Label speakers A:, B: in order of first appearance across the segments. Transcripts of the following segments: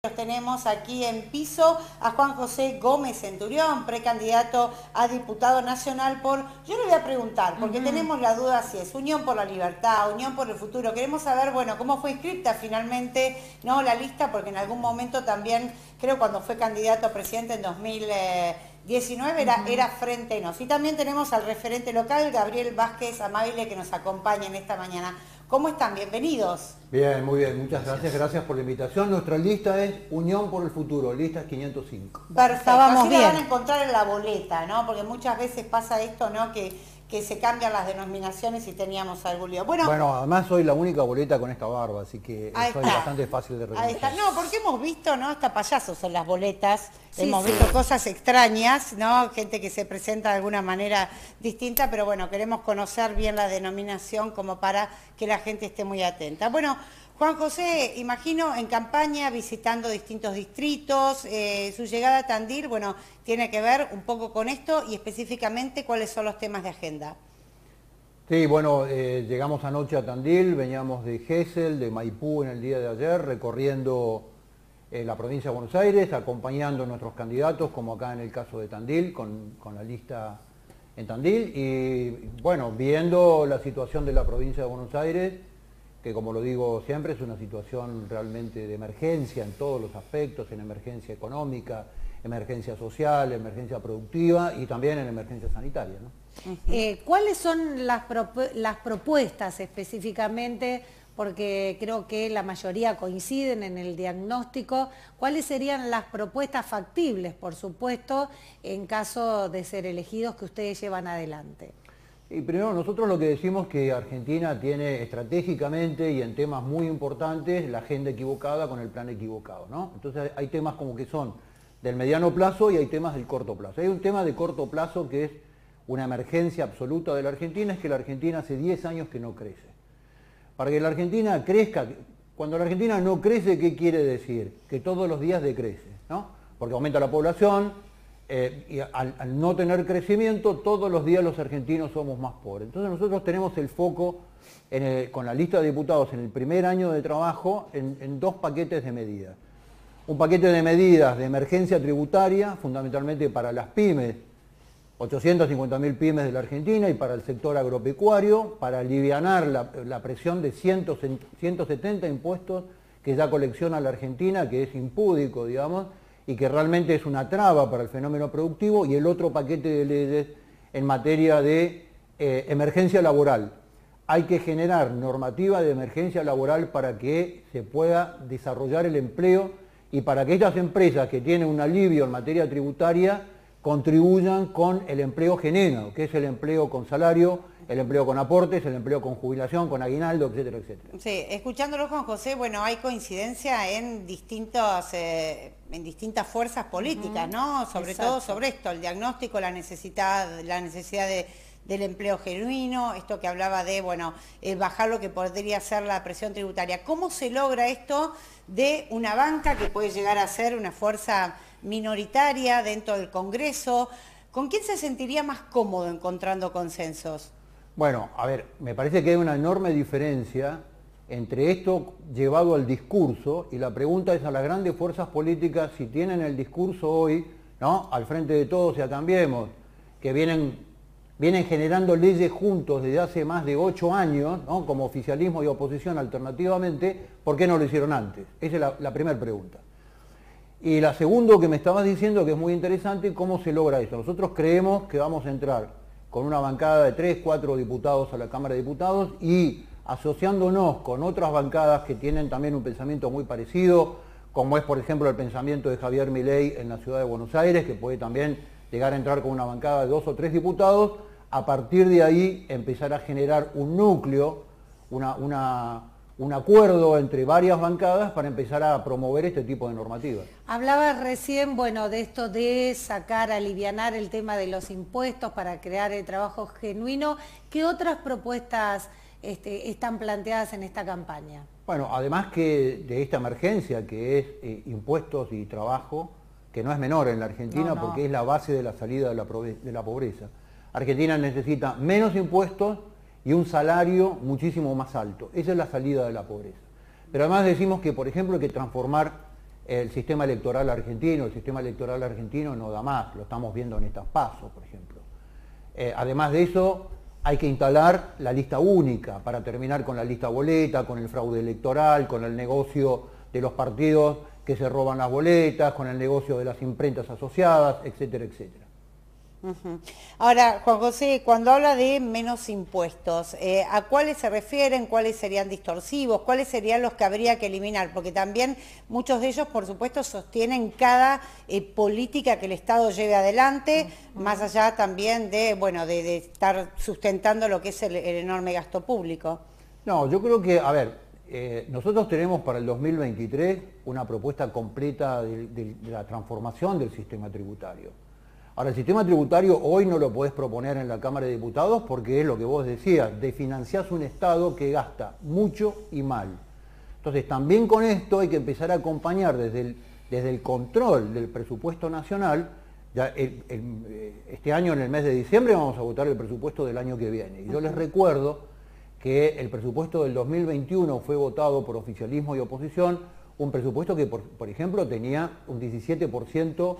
A: Tenemos aquí en piso a Juan José Gómez Centurión, precandidato a diputado nacional por... Yo le voy a preguntar, porque tenemos la duda si es Unión por la Libertad, Unión por el Futuro. Queremos saber, bueno, cómo fue inscripta finalmente, ¿no?, la lista, porque en algún momento también, creo cuando fue candidato a presidente en 2019, era Frente Nos. Y también tenemos al referente local, Gabriel Vázquez Amabile, que nos acompaña en esta mañana. ¿Cómo están? Bienvenidos.
B: Bien, muy bien, muchas gracias por la invitación. Nuestra lista es Unión por el Futuro, lista es 505.
A: Perfecto, así la van a encontrar en la boleta, ¿no? Porque muchas veces pasa esto, ¿no? Que se cambian las denominaciones y teníamos algún lío.
B: Bueno, además soy la única boleta con esta barba, así que soy bastante fácil de reconocer.
A: Ahí está, no, porque hemos visto, ¿no? Hasta payasos en las boletas, hemos visto cosas extrañas, ¿no? Gente que se presenta de alguna manera distinta, pero bueno, queremos conocer bien la denominación como para que la gente esté muy atenta. Bueno, Juan José, imagino en campaña, visitando distintos distritos, su llegada a Tandil, bueno, tiene que ver un poco con esto y específicamente cuáles son los temas de agenda.
B: Sí, bueno, llegamos anoche a Tandil, veníamos de Gesell, de Maipú en el día de ayer, recorriendo la provincia de Buenos Aires, acompañando a nuestros candidatos, como acá en el caso de Tandil, con la lista en Tandil, y bueno, viendo la situación de la provincia de Buenos Aires, que como lo digo siempre es una situación realmente de emergencia en todos los aspectos, en emergencia económica, emergencia social, emergencia productiva y también en emergencia sanitaria, ¿no?
C: ¿Cuáles son las propuestas específicamente? Porque creo que la mayoría coinciden en el diagnóstico. ¿Cuáles serían las propuestas factibles, por supuesto, en caso de ser elegidos que ustedes llevan adelante?
B: Y primero, nosotros lo que decimos es que Argentina tiene estratégicamente y en temas muy importantes la agenda equivocada con el plan equivocado, ¿no? Entonces hay temas como que son del mediano plazo y hay temas del corto plazo. Hay un tema de corto plazo que es una emergencia absoluta de la Argentina, es que la Argentina hace 10 años que no crece. Para que la Argentina crezca, cuando la Argentina no crece, ¿qué quiere decir? Que todos los días decrece, ¿no? Porque aumenta la población, y al no tener crecimiento, todos los días los argentinos somos más pobres. Entonces nosotros tenemos el foco con la lista de diputados en el primer año de trabajo en dos paquetes de medidas. Un paquete de medidas de emergencia tributaria, fundamentalmente para las pymes, 850.000 pymes de la Argentina y para el sector agropecuario, para alivianar la presión de 170 impuestos que ya colecciona la Argentina, que es impúdico, digamos, y que realmente es una traba para el fenómeno productivo, y el otro paquete de leyes en materia de emergencia laboral. Hay que generar normativa de emergencia laboral para que se pueda desarrollar el empleo y para que estas empresas que tienen un alivio en materia tributaria contribuyan con el empleo genuino, que es el empleo con salario, el empleo con aportes, el empleo con jubilación, con aguinaldo, etcétera, etcétera.
A: Sí, escuchándolo con José, bueno, hay coincidencia en distintas fuerzas políticas, ¿no? Sobre todo sobre esto, el diagnóstico, la necesidad del empleo genuino, esto que hablaba de, bueno, bajar lo que podría ser la presión tributaria. ¿Cómo se logra esto de una banca que puede llegar a ser una fuerza minoritaria dentro del Congreso? ¿Con quién se sentiría más cómodo encontrando consensos?
B: Bueno, a ver, me parece que hay una enorme diferencia entre esto llevado al discurso, y la pregunta es a las grandes fuerzas políticas si tienen el discurso hoy, ¿no?, al Frente de Todos y a Cambiemos, que vienen generando leyes juntos desde hace más de 8 años, ¿no?, como oficialismo y oposición alternativamente. ¿Por qué no lo hicieron antes? Esa es la primera pregunta. Y la segunda que me estabas diciendo, que es muy interesante, ¿cómo se logra eso? Nosotros creemos que vamos a entrar con una bancada de 3, 4 diputados a la Cámara de Diputados y asociándonos con otras bancadas que tienen también un pensamiento muy parecido, como es por ejemplo el pensamiento de Javier Milei en la ciudad de Buenos Aires, que puede también llegar a entrar con una bancada de 2 o 3 diputados, a partir de ahí empezar a generar un núcleo, un acuerdo entre varias bancadas para empezar a promover este tipo de normativas.
C: Hablaba recién, bueno, de esto de sacar, alivianar el tema de los impuestos para crear el trabajo genuino. ¿Qué otras propuestas están planteadas en esta campaña? Bueno,
B: además que de esta emergencia que es impuestos y trabajo, que no es menor en la Argentina, porque es la base de la salida de la pobreza. Argentina necesita menos impuestos y un salario muchísimo más alto. Esa es la salida de la pobreza. Pero además decimos que, por ejemplo, hay que transformar el sistema electoral argentino no da más, lo estamos viendo en estas PASO, por ejemplo. Además de eso, hay que instalar la lista única para terminar con la lista boleta, con el fraude electoral, con el negocio de los partidos que se roban las boletas, con el negocio de las imprentas asociadas, etcétera, etcétera.
A: Ahora, Juan José, cuando habla de menos impuestos, ¿a cuáles se refieren? ¿Cuáles serían distorsivos? ¿Cuáles serían los que habría que eliminar? Porque también muchos de ellos, por supuesto, sostienen cada política que el Estado lleve adelante, más allá también de, bueno, de estar sustentando lo que es el enorme gasto público.
B: No, yo creo que, a ver, nosotros tenemos para el 2023 una propuesta completa de la transformación del sistema tributario. Ahora, el sistema tributario hoy no lo podés proponer en la Cámara de Diputados porque es lo que vos decías, desfinanciás un Estado que gasta mucho y mal. Entonces, también con esto hay que empezar a acompañar desde el control del presupuesto nacional. Ya este año, en el mes de diciembre, vamos a votar el presupuesto del año que viene. Y yo les recuerdo que el presupuesto del 2021 fue votado por oficialismo y oposición, un presupuesto que, por ejemplo, tenía un 17%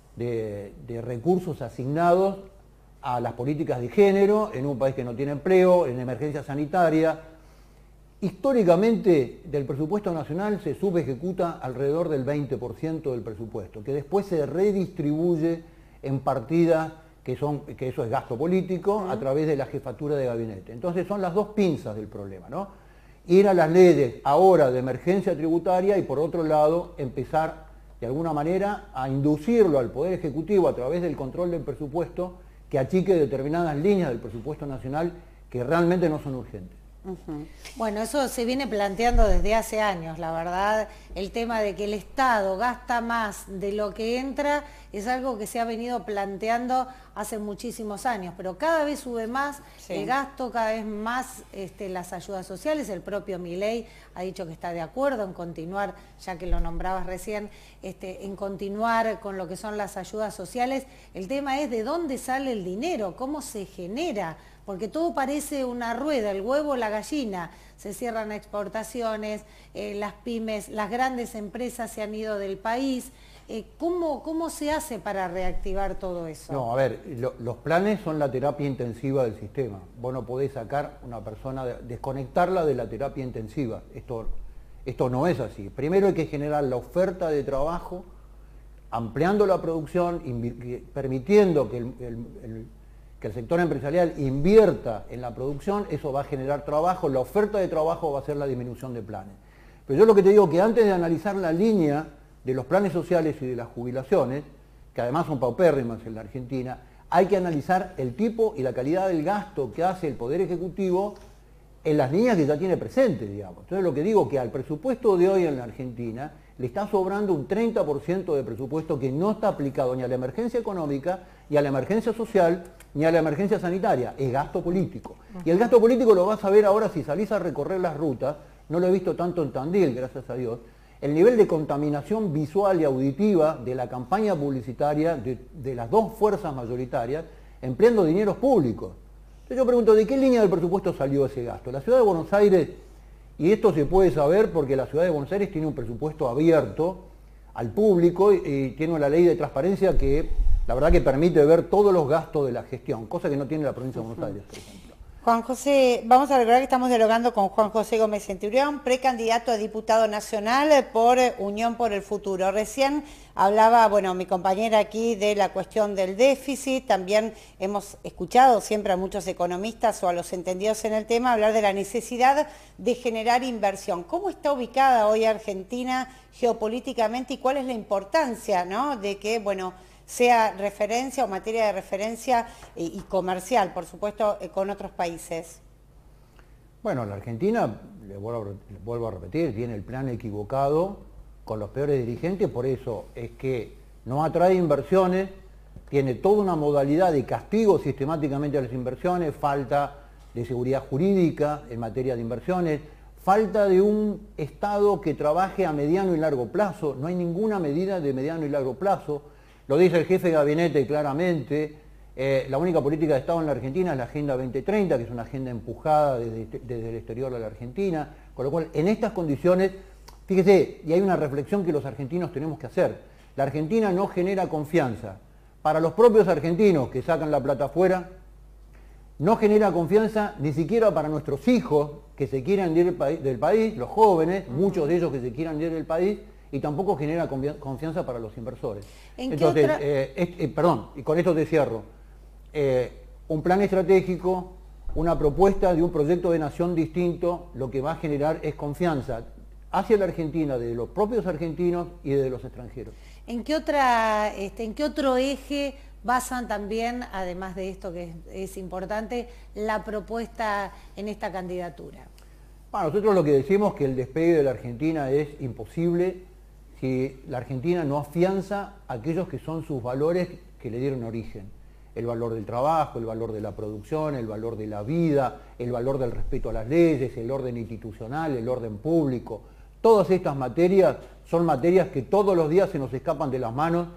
B: de recursos asignados a las políticas de género en un país que no tiene empleo, en emergencia sanitaria. Históricamente del presupuesto nacional se subejecuta alrededor del 20% del presupuesto, que después se redistribuye en partidas que eso es gasto político a través de la jefatura de gabinete. Entonces son las dos pinzas del problema, ¿no? Ir a las leyes ahora de emergencia tributaria y por otro lado empezar de alguna manera a inducirlo al Poder Ejecutivo a través del control del presupuesto que achique determinadas líneas del presupuesto nacional que realmente no son urgentes.
C: Bueno, eso se viene planteando desde hace años, la verdad, el tema de que el Estado gasta más de lo que entra es algo que se ha venido planteando hace muchísimos años, pero cada vez sube más el gasto, cada vez más las ayudas sociales. El propio Milei ha dicho que está de acuerdo en continuar, ya que lo nombrabas recién, en continuar con lo que son las ayudas sociales. El tema es de dónde sale el dinero, cómo se genera, porque todo parece una rueda, el huevo, la gallina. Se cierran exportaciones, las pymes, las grandes empresas se han ido del país. ¿Cómo se hace para reactivar todo eso?
B: No, a ver, los planes son la terapia intensiva del sistema. Vos no podés sacar una persona, desconectarla de la terapia intensiva. Esto no es así. Primero hay que generar la oferta de trabajo, ampliando la producción, permitiendo que el sector empresarial invierta en la producción. Eso va a generar trabajo, la oferta de trabajo va a ser la disminución de planes. Pero yo lo que te digo que antes de analizar la línea de los planes sociales y de las jubilaciones, que además son paupérrimas en la Argentina, hay que analizar el tipo y la calidad del gasto que hace el Poder Ejecutivo en las líneas que ya tiene presentes, digamos. Entonces lo que digo que al presupuesto de hoy en la Argentina le está sobrando un 30% de presupuesto que no está aplicado ni a la emergencia económica, ni a la emergencia social, ni a la emergencia sanitaria. Es gasto político. Y el gasto político lo vas a ver ahora si salís a recorrer las rutas. No lo he visto tanto en Tandil, gracias a Dios. El nivel de contaminación visual y auditiva de la campaña publicitaria de las dos fuerzas mayoritarias empleando dineros públicos. Entonces yo pregunto, ¿de qué línea del presupuesto salió ese gasto? La Ciudad de Buenos Aires, y esto se puede saber porque la Ciudad de Buenos Aires tiene un presupuesto abierto al público y tiene una ley de transparencia que la verdad que permite ver todos los gastos de la gestión, cosa que no tiene la provincia de Buenos Aires, por ejemplo.
A: Juan José, vamos a recordar que estamos dialogando con Juan José Gómez Centurión, precandidato a diputado nacional por Unión por el Futuro. Recién hablaba, bueno, mi compañera aquí de la cuestión del déficit, también hemos escuchado siempre a muchos economistas o a los entendidos en el tema hablar de la necesidad de generar inversión. ¿Cómo está ubicada hoy Argentina geopolíticamente y cuál es la importancia, ¿no?, de que, bueno, sea referencia o materia de referencia y comercial, por supuesto, con otros países?
B: Bueno, la Argentina, le vuelvo a repetir, tiene el plan equivocado con los peores dirigentes, por eso es que no atrae inversiones, tiene toda una modalidad de castigo sistemáticamente a las inversiones, falta de seguridad jurídica en materia de inversiones, falta de un Estado que trabaje a mediano y largo plazo, no hay ninguna medida de mediano y largo plazo. Lo dice el jefe de gabinete claramente, la única política de Estado en la Argentina es la Agenda 2030, que es una agenda empujada desde el exterior de la Argentina, con lo cual en estas condiciones Fíjese, y hay una reflexión que los argentinos tenemos que hacer. La Argentina no genera confianza para los propios argentinos que sacan la plata afuera, no genera confianza ni siquiera para nuestros hijos que se quieran ir del país, los jóvenes, muchos de ellos que se quieran ir del país, y tampoco genera confianza para los inversores. Entonces, perdón, y con esto te cierro. Un plan estratégico, una propuesta de un proyecto de nación distinto, lo que va a generar es confianza hacia la Argentina, de los propios argentinos y de los extranjeros.
C: ¿En qué otro eje basan también, además de esto que es importante, la propuesta en esta candidatura?
B: Bueno, nosotros lo que decimos es que el despegue de la Argentina es imposible si la Argentina no afianza aquellos que son sus valores que le dieron origen. El valor del trabajo, el valor de la producción, el valor de la vida, el valor del respeto a las leyes, el orden institucional, el orden público. Todas estas materias son materias que todos los días se nos escapan de las manos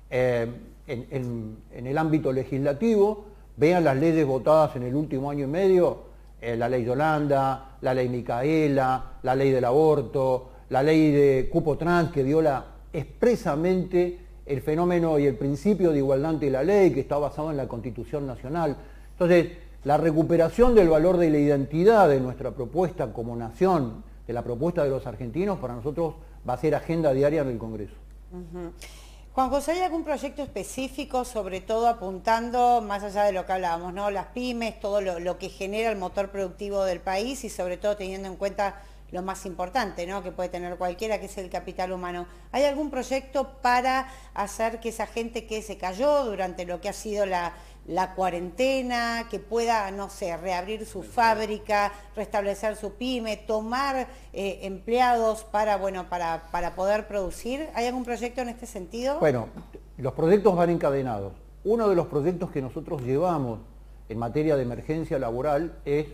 B: en el ámbito legislativo. Vean las leyes votadas en el último año y medio, la ley Yolanda, la ley Micaela, la ley del aborto, la ley de cupo trans que viola expresamente el fenómeno y el principio de igualdad ante la ley que está basado en la Constitución Nacional. Entonces, la recuperación del valor de la identidad de nuestra propuesta como nación, de la propuesta de los argentinos, para nosotros va a ser agenda diaria en el Congreso.
A: Juan José, ¿hay algún proyecto específico, sobre todo apuntando, más allá de lo que hablábamos, ¿no? Las pymes, todo lo que genera el motor productivo del país y sobre todo teniendo en cuenta lo más importante, ¿no?, que puede tener cualquiera, que es el capital humano? ¿Hay algún proyecto para hacer que esa gente que se cayó durante lo que ha sido la cuarentena, que pueda, no sé, reabrir su fábrica, restablecer su pyme, tomar empleados para poder producir? ¿Hay algún proyecto en este sentido?
B: Bueno, los proyectos van encadenados. Uno de los proyectos que nosotros llevamos en materia de emergencia laboral es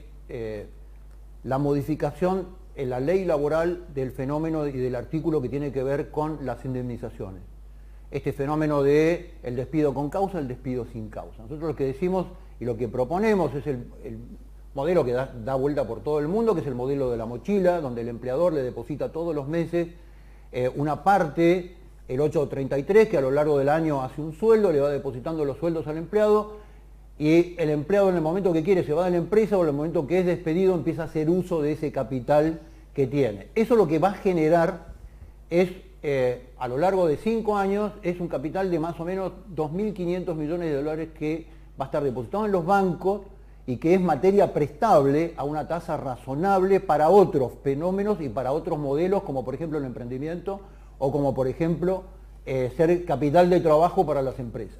B: la modificación en la ley laboral del fenómeno y del artículo que tiene que ver con las indemnizaciones. Este fenómeno de el despido con causa, el despido sin causa. Nosotros lo que decimos y lo que proponemos es el modelo que da vuelta por todo el mundo, que es el modelo de la mochila, donde el empleador le deposita todos los meses una parte, el 833, que a lo largo del año hace un sueldo, le va depositando los sueldos al empleado, y el empleado en el momento que quiere se va de la empresa o en el momento que es despedido empieza a hacer uso de ese capital que tiene. Eso lo que va a generar es, a lo largo de 5 años, es un capital de más o menos 2.500 millones de dólares que va a estar depositado en los bancos y que es materia prestable a una tasa razonable para otros fenómenos y para otros modelos, como por ejemplo el emprendimiento o como por ejemplo ser capital de trabajo para las empresas.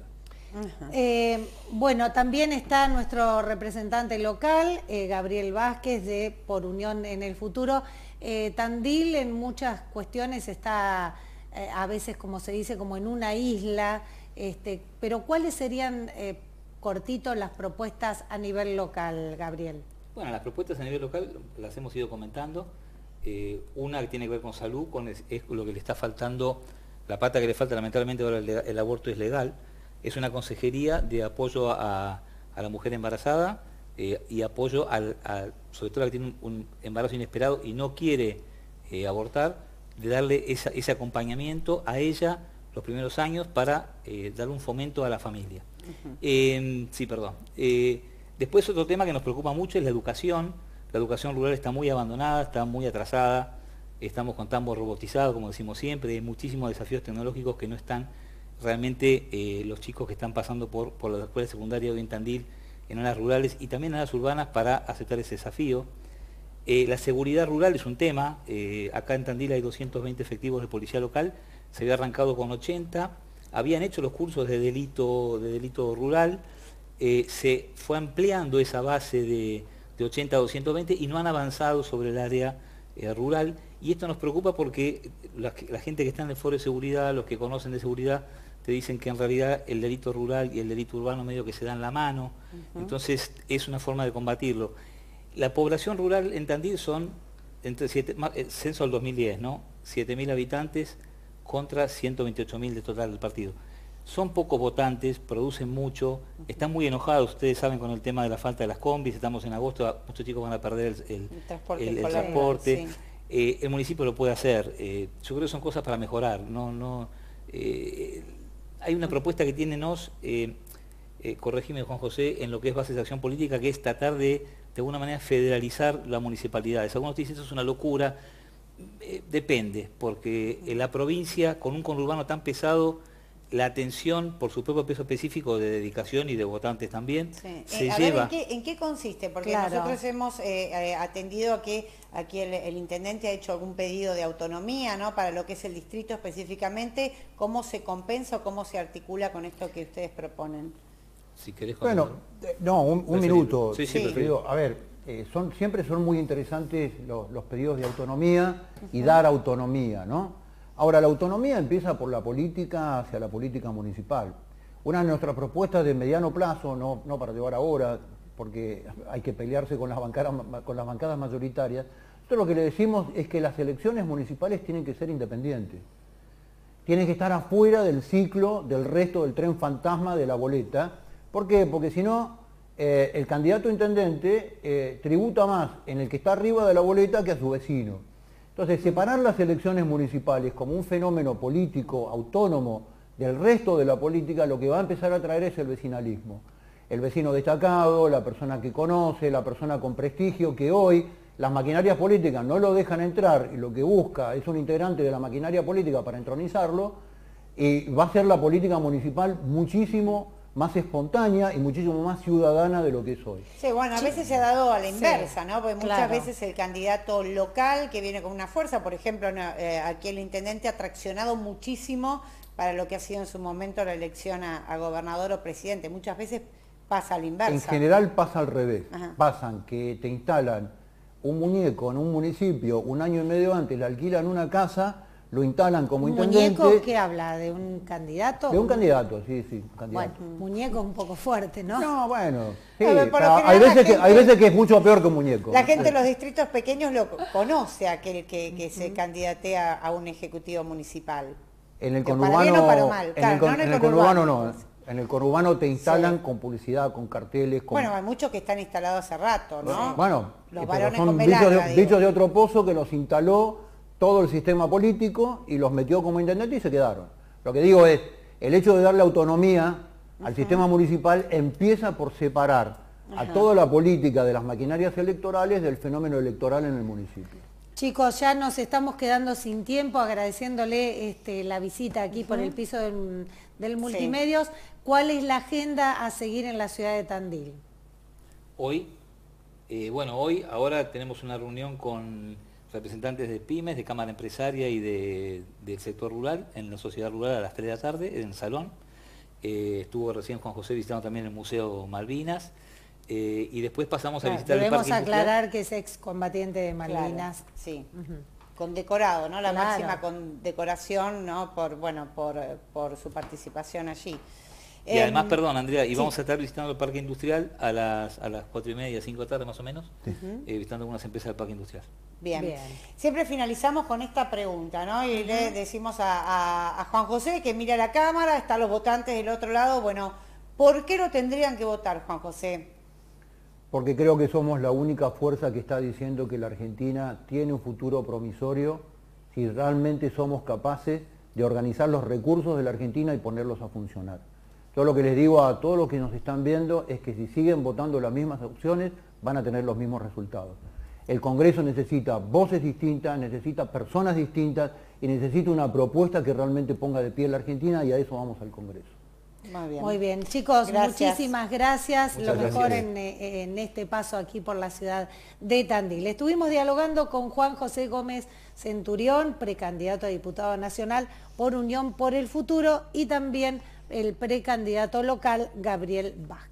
C: Bueno, también está nuestro representante local, Gabriel Vázquez, de Por Unión en el Futuro. Tandil en muchas cuestiones está a veces, como se dice, como en una isla, pero ¿cuáles serían, cortito, las propuestas a nivel local, Gabriel?
D: Bueno, las propuestas a nivel local las hemos ido comentando. Una que tiene que ver con salud, es lo que le está faltando, la pata que le falta lamentablemente ahora el aborto es legal. Es una consejería de apoyo a la mujer embarazada y apoyo sobre todo a la que tiene un embarazo inesperado y no quiere abortar, de darle ese acompañamiento a ella los primeros años para darle un fomento a la familia. Sí, perdón. Después otro tema que nos preocupa mucho es la educación. La educación rural está muy abandonada, está muy atrasada, estamos con tambos robotizados, como decimos siempre, hay muchísimos desafíos tecnológicos que no están realmente los chicos que están pasando por la escuela secundaria de Tandil en áreas rurales y también en áreas urbanas para aceptar ese desafío. La seguridad rural es un tema. Acá en Tandil hay 220 efectivos de policía local, se había arrancado con 80, habían hecho los cursos de delito rural, se fue ampliando esa base de 80 a 220 y no han avanzado sobre el área rural, y esto nos preocupa porque la gente que está en el foro de seguridad, los que conocen de seguridad, te dicen que en realidad el delito rural y el delito urbano medio que se dan la mano, entonces es una forma de combatirlo. La población rural en Tandil son, censo del 2010, ¿no? 7.000 habitantes contra 128.000 de total del partido. Son pocos votantes, producen mucho, están muy enojados, ustedes saben, con el tema de la falta de las combis, estamos en agosto, muchos chicos van a perder el transporte. el municipio lo puede hacer. Yo creo que son cosas para mejorar. Hay una propuesta que tiene NOS, corregime Juan José, en lo que es bases de acción política, que es tratar de alguna manera federalizar las municipalidades. Algunos dicen eso es una locura. Depende, porque en la provincia, con un conurbano tan pesado, la atención por su propio peso específico de dedicación y de votantes también se lleva.
A: Ver, ¿en qué consiste? Porque
C: claro,
A: nosotros hemos atendido a que aquí el intendente ha hecho algún pedido de autonomía, ¿no? Para lo que es el distrito específicamente, ¿cómo se compensa o cómo se articula con esto que ustedes proponen?
D: Si querés,
B: bueno, no, un minuto.
D: Sí,
B: Preferido. A ver, siempre son muy interesantes los pedidos de autonomía y dar autonomía, ¿no? Ahora, la autonomía empieza por la política hacia la política municipal. Una de nuestras propuestas de mediano plazo, no para llevar ahora, porque hay que pelearse con las bancadas mayoritarias, nosotros lo que le decimos es que las elecciones municipales tienen que ser independientes. Tienen que estar afuera del ciclo del resto del tren fantasma de la boleta. ¿Por qué? Porque si no, el candidato a intendente tributa más en el que está arriba de la boleta que a su vecino. Entonces, separar las elecciones municipales como un fenómeno político autónomo del resto de la política, lo que va a empezar a traer es el vecinalismo. El vecino destacado, la persona que conoce, la persona con prestigio, que hoy las maquinarias políticas no lo dejan entrar y lo que busca es un integrante de la maquinaria política para entronizarlo, y va a ser la política municipal muchísimo más espontánea y muchísimo más ciudadana de lo que es hoy.
A: Sí, bueno, a veces se ha dado a la inversa, ¿no? Porque muchas
C: claro,
A: veces el candidato local que viene con una fuerza, por ejemplo, aquí el intendente ha traccionado muchísimo para lo que ha sido en su momento la elección a gobernador o presidente. Muchas veces pasa a la inversa.
B: En general pasa al revés.
A: Ajá.
B: Pasan que te instalan un muñeco en un municipio, un año y medio antes le alquilan una casa, lo instalan como intendente.
C: ¿Muñeco qué habla? ¿De un candidato?
B: De un candidato, sí, un candidato.
C: Bueno, muñeco un poco fuerte, ¿no?
B: No, bueno, sí,
A: A ver, por lo
B: hay
A: general
B: veces que es mucho peor que un muñeco.
A: La gente de los distritos pequeños lo conoce, aquel que se candidatea a un ejecutivo municipal.
B: En el
A: Que
B: conurbano,
A: para bien o para mal, claro, no
B: en el conurbano no. En el conurbano te instalan con publicidad, con carteles.
A: Bueno, hay muchos que están instalados hace rato, ¿no?
B: Bueno,
A: los
B: pero
A: varones
B: son
A: con velarga,
B: bichos de otro pozo que los instaló todo el sistema político y los metió como intendente y se quedaron. Lo que digo es, el hecho de darle autonomía al sistema municipal empieza por separar a toda la política de las maquinarias electorales del fenómeno electoral en el municipio.
C: Chicos, ya nos estamos quedando sin tiempo, agradeciéndole la visita aquí por el piso del Multimedios. Sí. ¿Cuál es la agenda a seguir en la ciudad de Tandil?
D: Hoy, ahora tenemos una reunión con representantes de pymes, de Cámara Empresaria y del sector rural, en la sociedad rural a las 3 de la tarde, en el salón. Estuvo recién Juan José visitando también el Museo Malvinas. Y después pasamos a visitar el Parque Industrial.
C: Debemos aclarar que es excombatiente de Malvinas.
A: Claro, sí. Condecorado, ¿no? La máxima condecoración, ¿no? Por su participación allí.
D: Y además, perdón, Andrea, y vamos a estar visitando el Parque Industrial a las 4:30, 5 de la tarde más o menos, visitando algunas empresas del Parque Industrial.
A: Bien. Siempre finalizamos con esta pregunta, ¿no? Y le decimos a Juan José que mire a la cámara, están los votantes del otro lado. Bueno, ¿por qué lo tendrían que votar, Juan José?
B: Porque creo que somos la única fuerza que está diciendo que la Argentina tiene un futuro promisorio si realmente somos capaces de organizar los recursos de la Argentina y ponerlos a funcionar. Yo lo que les digo a todos los que nos están viendo es que si siguen votando las mismas opciones van a tener los mismos resultados. El Congreso necesita voces distintas, necesita personas distintas y necesita una propuesta que realmente ponga de pie la Argentina, y a eso vamos al Congreso.
C: Muy bien, chicos, muchísimas gracias.
B: Muchas
C: lo mejor
B: gracias.
C: En este paso aquí por la ciudad de Tandil. Estuvimos dialogando con Juan José Gómez Centurión, precandidato a diputado nacional por Unión por el Futuro, y también el precandidato local Gabriel Vázquez.